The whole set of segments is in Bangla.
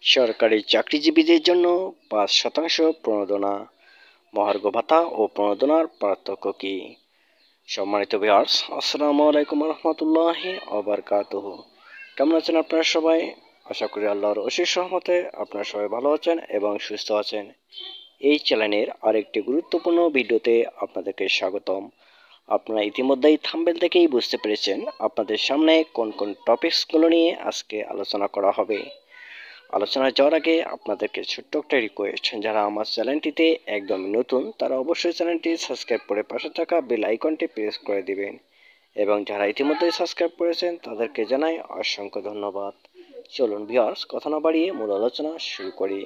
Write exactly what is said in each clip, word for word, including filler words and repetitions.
সরকারি চাকরিজীবীদের জন্য পাঁচ শতাংশ প্রণোদনা, মহার্ঘ ভাতা ও প্রণোদনার পার্থক্য কি? সম্মানিত ভিউয়ার্স, আসসালামু আলাইকুম রহমতুল্লাহি ওয়াবারাকাতুহু। কেমন আছেন আপনারা সবাই? আশা করি আল্লাহর অশেষ রহমতে আপনারা সবাই ভালো আছেন এবং সুস্থ আছেন। এই চ্যানেলের আরেকটি গুরুত্বপূর্ণ ভিডিওতে আপনাদেরকে স্বাগতম। আপনারা ইতিমধ্যেই থাম্বনেল থেকেই বুঝতে পেরেছেন আপনাদের সামনে কোন কোন টপিকসগুলো নিয়ে আজকে আলোচনা করা হবে। আলোচনায় যাওয়ার আগে আপনাদেরকে ছোট্ট একটা রিকোয়েস্ট, যারা আমার চ্যানেলটিতে একদম নতুন তারা অবশ্যই চ্যানেলটি সাবস্ক্রাইব করে পাশে থাকা বেল আইকনটি প্রেস করে দিবেন এবং যারা ইতিমধ্যেই সাবস্ক্রাইব করেছেন তাদেরকে জানাই অসংখ্য ধন্যবাদ। চলুন ভিউয়ার্স, কথা না বাড়িয়ে মূল আলোচনা শুরু করি।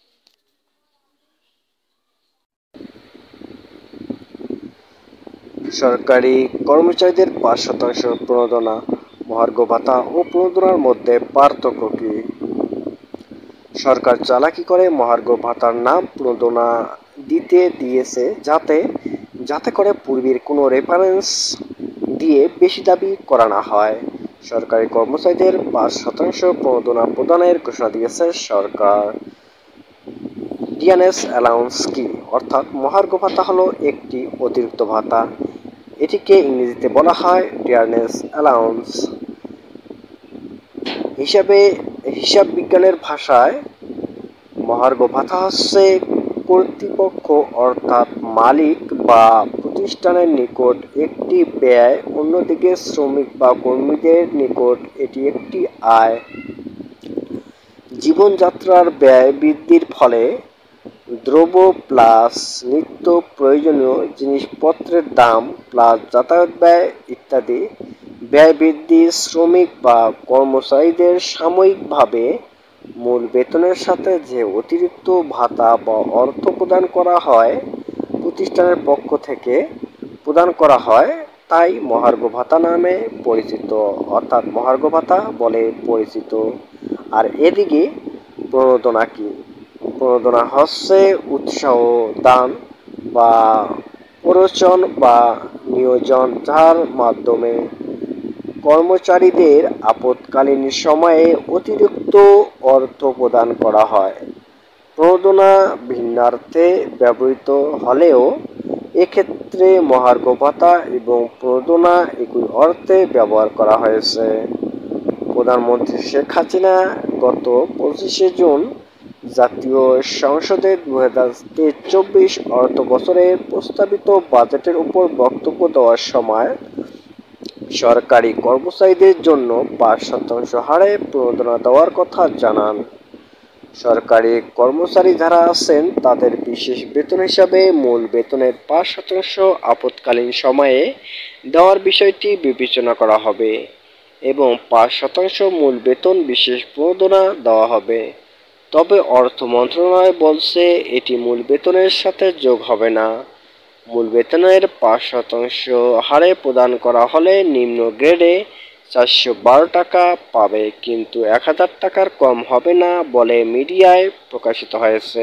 সরকারি কর্মচারীদের পাঁচ শতাংশ প্রণোদনা, মহার্ঘ ভাতা ও প্রণোদনার মধ্যে পার্থক্য কি? সরকার চালাকি করে মহার্ঘ ভাতার নাম প্রণোদনা দিতে দিয়েছে যাতে যাতে করে পূর্বের কোনো রেফারেন্স দিয়ে বেশি দাবি করা না হয়। সরকারি কর্মচারীদের পাঁচ শতাংশ প্রণোদনা প্রদানের ঘোষণা দিয়েছে সরকার। ডিয়ারনেস অ্যালাউন্স কি? অর্থাৎ মহার্ঘ ভাতা হলো একটি অতিরিক্ত ভাতা। এটিকে ইংরেজিতে বলা হয় ডিয়ারনেস অ্যালাউন্স। হিসাবে হিসাব বিজ্ঞানের ভাষায় মহার্ঘ ভাতা হচ্ছে কর্তৃপক্ষ অর্থাৎ মালিক বা প্রতিষ্ঠানের নিকট একটি ব্যয়, অন্যদিকে শ্রমিক বা কর্মীদের নিকট এটি একটি আয়। জীবনযাত্রার ব্যয় বৃদ্ধির ফলে দ্রব্য প্লাস নিত্য প্রয়োজনীয় জিনিসপত্রের দাম প্লাস যাতায়াত ব্যয় ইত্যাদি ব্যয় বৃদ্ধি শ্রমিক বা কর্মচারীদের সাময়িকভাবে মূল বেতনের সাথে যে অতিরিক্ত ভাতা বা অর্থ প্রদান করা হয় প্রতিষ্ঠানের পক্ষ থেকে প্রদান করা হয় তাই মহার্ঘ ভাতা নামে পরিচিত, অর্থাৎ মহার্ঘ ভাতা বলে পরিচিত। আর এদিকে প্রণোদনা কি? প্রণোদনা হচ্ছে উৎসাহ দান বা প্ররোচন বা নিয়োজন, যার মাধ্যমে কর্মচারীদের আপৎকালীন সময়ে অতিরিক্ত অর্থ প্রদান করা হয়। প্রণোদনা ভিন্নার্থে ব্যবহৃত হলেও এক্ষেত্রে মহার্ঘ ভাতা এবং প্রণোদনা একই অর্থে ব্যবহার করা হয়েছে। প্রধানমন্ত্রী শেখ হাসিনা গত পঁচিশে জুন জাতীয় সংসদে দু হাজার তেইশ চব্বিশ অর্থ বছরের প্রস্তাবিত বাজেটের উপর বক্তব্য দেওয়ার সময় সরকারি কর্মচারীদের জন্য পাঁচ শতাংশ হারে প্রণোদনা দেওয়ার কথা জানান। সরকারি কর্মচারী যারা আছেন তাদের বিশেষ বেতন হিসাবে মূল বেতনের পাঁচ শতাংশ আপৎকালীন সময়ে দেওয়ার বিষয়টি বিবেচনা করা হবে এবং পাঁচ শতাংশ মূল বেতন বিশেষ প্রণোদনা দেওয়া হবে। তবে অর্থ মন্ত্রণালয় বলছে এটি মূল বেতনের সাথে যোগ হবে না। মূল বেতনের পাঁচ শতাংশ হারে প্রদান করা হলে নিম্ন গ্রেডে চারশো বারো টাকা পাবে, কিন্তু এক হাজার টাকার কম হবে না বলে মিডিয়ায় প্রকাশিত হয়েছে।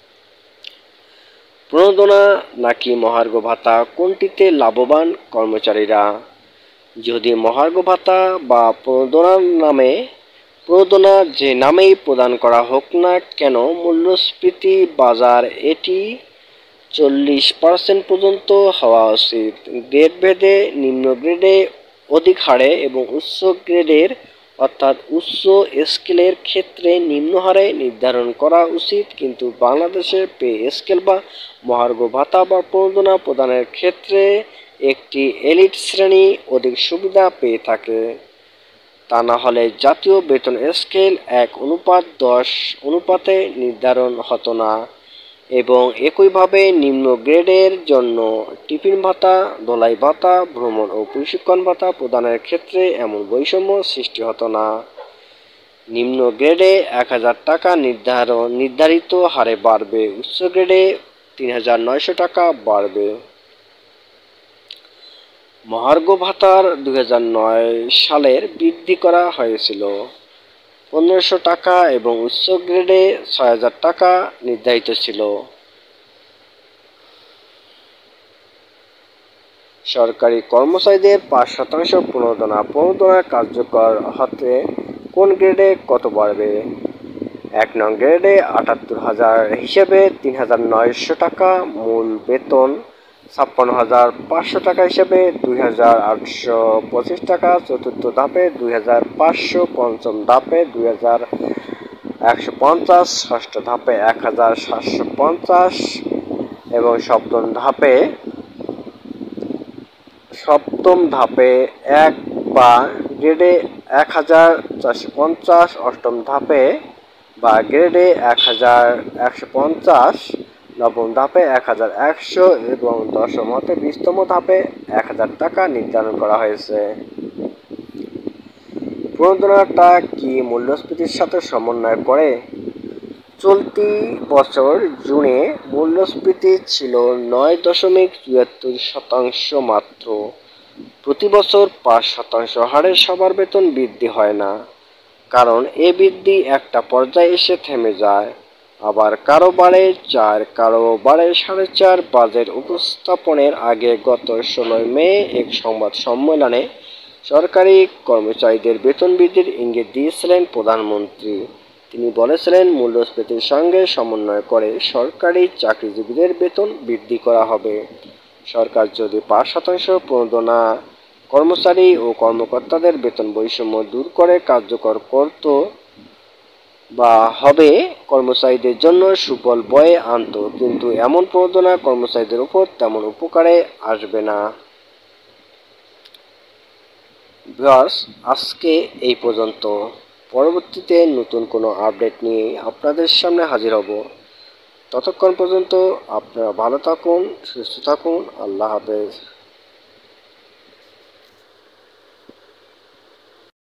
প্রণোদনা নাকি মহার্ঘ ভাতা, কোনটিতে লাভবান কর্মচারীরা? যদি মহার্ঘ ভাতা বা প্রণোদনার নামে প্রণোদনা যে নামেই প্রদান করা হোক না কেন, মূল্যস্ফীতি বাজার এটি চল্লিশ পার্সেন্ট পর্যন্ত হওয়া উচিত। গ্রেড ভেদে নিম্ন গ্রেডে অধিক হারে এবং উচ্চ গ্রেডের অর্থাৎ উচ্চ স্কেলের ক্ষেত্রে নিম্ন হারে নির্ধারণ করা উচিত, কিন্তু বাংলাদেশের পে স্কেল বা মহার্ঘ ভাতা বা প্রণোদনা প্রদানের ক্ষেত্রে একটি এলিট শ্রেণী অধিক সুবিধা পেয়ে থাকে। তা না হলে জাতীয় বেতন স্কেল এক অনুপাত দশ অনুপাতে নির্ধারণ হতো না এবং একইভাবে নিম্ন গ্রেডের জন্য টিফিন ভাতা, ধোলাই ভাতা, ভ্রমণ ও প্রশিক্ষণ ভাতা প্রদানের ক্ষেত্রে এমন বৈষম্য সৃষ্টি হতো না। নিম্ন গ্রেডে এক হাজার টাকা নির্ধারণ নির্ধারিত হারে বাড়বে, উচ্চ গ্রেডে তিন হাজার নয়শো টাকা বাড়বে। মহার্ঘ ভাতার দুই হাজার নয় সালের বৃদ্ধি করা হয়েছিল পনেরোশো টাকা এবং উচ্চ গ্রেডে ছয় হাজার টাকা নির্ধারিত ছিল। সরকারি কর্মচারীদের পাঁচ শতাংশ প্রণোদনা প্রণোদনা কার্যকর হতে কোন গ্রেডে কত বাড়বে? এক নং গ্রেডে আটাত্তর হাজার হিসেবে তিন হাজার নয়শো টাকা, মূল বেতন ছাপ্পান্ন হাজার পাঁচশো টাকা হিসেবে দুই হাজার আটশো পঁচিশ টাকা, চতুর্থ ধাপে দুই হাজার পাঁচশো, পঞ্চম ধাপে দুই হাজার একশো পঞ্চাশ, ষষ্ঠ ধাপে এক হাজার সাতশো পঞ্চাশ এবং সপ্তম ধাপে সপ্তম ধাপে এক বা গ্রেডে এক হাজার চারশো পঞ্চাশ, অষ্টম ধাপে বা গ্রেডে এক হাজার একশো পঞ্চাশ, নবম ধাপে এক হাজার একশো এবং দশম হতে বিশতম ধাপে এক হাজার টাকা নির্ধারণ করা হয়েছে। প্রণোদনাটা কি মূল্যস্ফীতির সাথে সমন্বয় করে? চলতি বছর জুনে মূল্যস্ফীতি ছিল নয় দশমিক চুয়াত্তর শতাংশ মাত্র। প্রতি বছর পাঁচ শতাংশ হারে সবার বেতন বৃদ্ধি হয় না, কারণ এ বৃদ্ধি একটা পর্যায়ে এসে থেমে যায়। আবার কারো বাড়ে চার, কারো বাড়ে সাড়ে চার। বাজেট উপস্থাপনের আগে গত ষোলোই মে এক সংবাদ সম্মেলনে সরকারি কর্মচারীদের বেতন বৃদ্ধির ইঙ্গিত দিয়েছিলেন প্রধানমন্ত্রী। তিনি বলেছিলেন, মূল্যস্ফীতির সঙ্গে সমন্বয় করে সরকারি চাকরিজীবীদের বেতন বৃদ্ধি করা হবে। সরকার যদি পাঁচ শতাংশ প্রণোদনা কর্মচারী ও কর্মকর্তাদের বেতন বৈষম্য দূর করে কার্যকর করত বা হবে কর্মচারীদের জন্য সুফল বয়ে আনত, কিন্তু এমন প্রণোদনা কর্মচারীদের উপর তেমন উপকারে আসবে না। ভিউয়ার্স, আজকে এই পর্যন্ত। পরবর্তীতে নতুন কোনো আপডেট নিয়ে আপনাদের সামনে হাজির হব। ততক্ষণ পর্যন্ত আপনারা ভালো থাকুন, সুস্থ থাকুন। আল্লাহ হাফেজ।